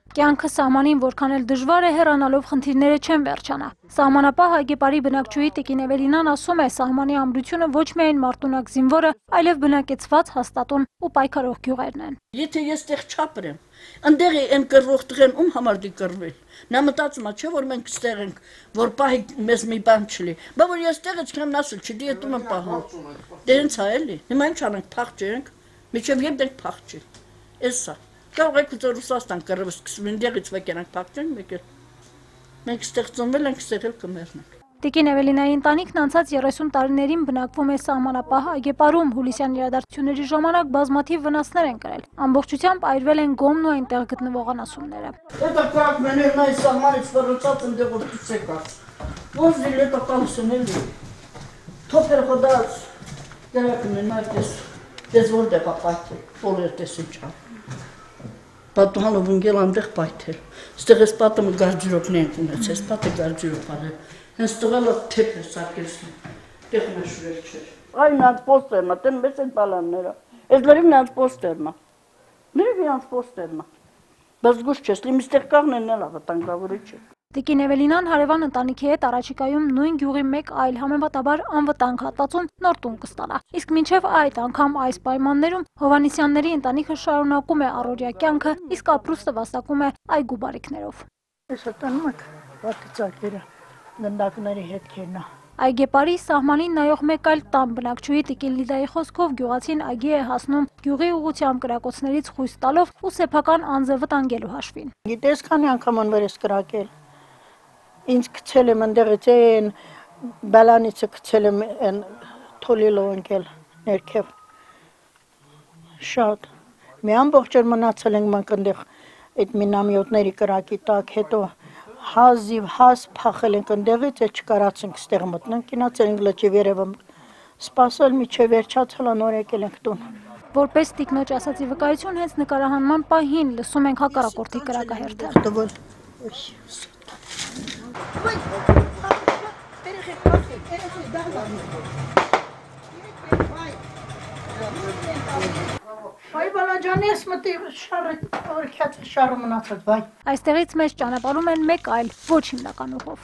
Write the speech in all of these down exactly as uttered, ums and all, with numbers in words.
Կյանքը սահմանին որքան էլ դժվար է, հեռանալով խնդիրները չեն վերջանա։ Սահմանապահ Այգեպարի բնակչուհի Տիկին Էվելինան ասում է, սահմանի ամրությունը ոչ միայն մարտունակ զինվորը, այլև բնակեցված հաստատուն ու պայքարող գյուղերն են։ Եթե ես տեղ չապրեմ, ընդեղ են կռվող տղեն ում համար դի կռվել։ Նա մտածում է, չէ՞ որ մենք ստեղ ենք, որ պահի մեզ մի բան չլի։ Բա որ ես տեղը չկամ ասել, չդի հետում եմ պահում։ Դե հենց է էլի։ Հիմա ինչ անենք, փախչենք, միջև երբ դենք փախչի։ Էսա։ Կարող եք ուզել Ռուսաստան կռվը սկսվում, ընդեղից վեկերանք փախչենք, մեկ էլ։ Մենք ստեղծվել ենք, ստեղել կմեռնենք։ Տիկին Էվելինայի ընտանիքն անցած երեսուն տարիներին բնակվում է սահմանապահ Այգեպարում, հուլիսյան իրադարձությունների ժամանակ բազմաթիվ վնասներ են կրել։ Ամբողջությամբ այրվել են գոմն ու այնտեղ գտնվող անասունները։ Это как мене на սահմանից վրուծած ընդեղով դուսեկա։ Ոնց դի լետո կամսունել։ Թոփեր խոդած դերակն նայես, դες որտեղ ապայթ, բոլոր տեսին չա։ Պատուհանով ընկել այնտեղ պայթել։ Ստեղ էս պատը գարջիրոպն են ունեցել, էս պատը գարջիրոպ արել։ Հենց տղալը թեփ է սակեցնում։ Տեխնաշուրել չէր։ Այն նրանց պոստերն է, տեն մեծ են պալանները։ Էս լրիվ նրանց պոստերն է։ Լրիվ նրանց պոստերն է։ Բայց գուշ չես, լի մստեղ կաղնեն էլ վտանգավորի չէ։ Տիկին Էվելինան հարևան ընտանիքի հետ առաջիկայում նույն գյուղի մեկ այլ համեմատաբար անվտանգ հատվածում նոր տուն կստանա։ Իսկ մինչև այդ անգամ այս պայմաններում Հովհաննիսյանների ընտանիքը շարունակում է առօրյա կյանքը, իսկ ապրուստը վաստակում է այգու բարիքներով։ Էսա տանում եք պատիծակերը, գնդակների հետքերն է։ Այգեպարի սահմանին նայող մեկ այլ տան բնակչուհի Տիկին Լիդայի խոսքով գյուղացին այգի է հասնում գյուղի ուղղությամբ կրակոցներից խույս տալով ու սեփական անձը վտանգելու հաշվին։ Գիտես քանի անգամ անվեր ես կրակել։ Ինձ գցել եմ ընդեղից են բալանիցը գցել եմ են թոլիլով ընկել ներքև շատ մի ամբողջ օր մնացել ենք մենք ընդեղ այդ մինամյոտների կրակի տակ հետո հազիվ հազ փախել ենք ընդեղից այդ չկարացինք ստեղ մտնենք գնացել ենք լճի վերևը սպասել միջև վերջացել նոր եկել ենք տուն որպես տիկնոջ ասացի վկայություն հենց նկարահանման պահին լսում ենք հակառակորդի կրակահերթը Այ բալաջանի ես մտի շարը օրքյացը շարը մնացած վայ Այստեղից մեզ ճանապարհում են մեկ այլ ոչ հիմնական ուղով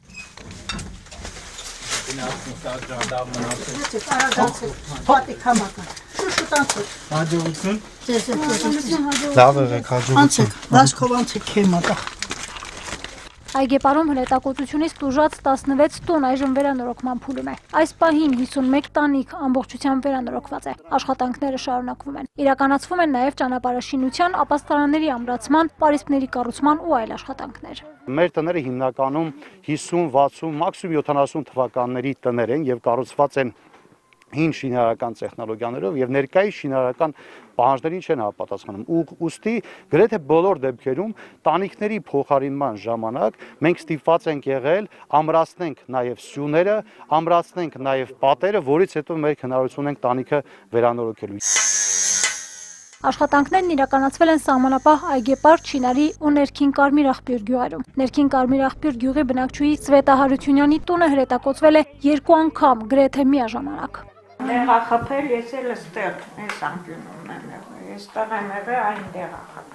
Պատիկ համակա շուշուտ անցեք Հաջողություն Ձեզ ձեզ Լավ եղեք հաջողություն Անցեք դասքով անցեք քեմատա Այգեպարում հրետակոծությունից տուժած տասնվեց տուն այժմ վերանորոգման փուլում է։ Այս պահին հիսունմեկ տանիք ամբողջությամբ վերանորոգված է։ Աշխատանքները շարունակվում են։ Իրականացվում են նաև ճանապարհաշինության, ապաստարանների ամրացման, պարիսպների կառուցման ու այլ աշխատանքներ։ Մեր տները հիմնականում հիսուն, վաթսուն, մաքսիմում յոթանասուն թվականների տներ են եւ կառուցված են հին շինարարական տեխնոլոգիաներով եւ ներկայիս շինարարական պահանջներին չեն համապատասխանում։ Ուստի գրեթե բոլոր դեպքերում տանիքների փոխարինման ժամանակ մենք ստիպված ենք եղել ամրացնենք նաեւ սյուները, ամրացնենք նաեւ պատերը, որից հետո մենք հնարավորություն ենք տանիքը վերանորոգելու։ Աշխատանքներն իրականացվել են սահմանապահ Այգեպար, Չինարի ու Ներքին Կարմիր աղբյուր գյուղերում։ Ներքին Կարմիր աղբյուր գյուղի բնակչուհի Սվետա Հարությունյանի տունը հրետակոծվել է երկու անգամ, գրեթե միաժամանակ։ Տեղախփել ես էլ ստեղ, այս անկյունում եմ եղել, այստեղ եմ եղել այն տեղախփել։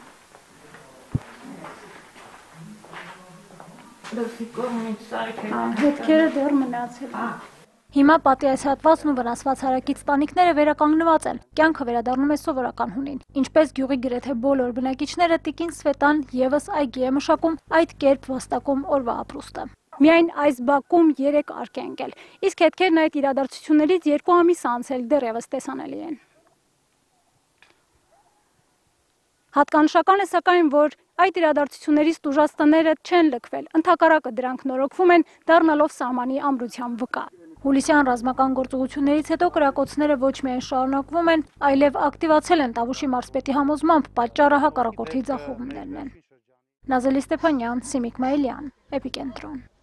Դրսի կողմից սարքել։ Հետքերը դեռ մնացել են։ Հիմա պատի այս հատվածն ու վնասված հարակից տանիքները վերականգնված են։ Կյանքը վերադառնում է սովորական հունին։ Ինչպես գյուղի գրեթե բոլոր բնակիչները, Տիկին Սվետան եւս այգի է մշակում այդ կերպ վաստակում օրվա ապրուստը։ Միայն այս բակում երեք արկ է ընկել, իսկ հետքերն այդ իրադարձություններից երկու ամիս անցել դեռևս տեսանելի են։ Հատկանշական է սակայն, որ այդ իրադարձություններից տուժած տները չեն լքվել, ընդհակառակը դրանք նորոգվում են, դառնալով սահմանի ամրության վկա։ Հուլիսյան ռազմական գործողություններից հետո կրակոցները ոչ միայն շարունակվում են, այլև ակտիվացել են Տավուշի մարզպետի համոզմամբ պատճառը հակառակորդի ձախողումներն են։ Նազելի Ստեփանյան, Սիմիկ Մայիլյան, Էպիկենտրոն։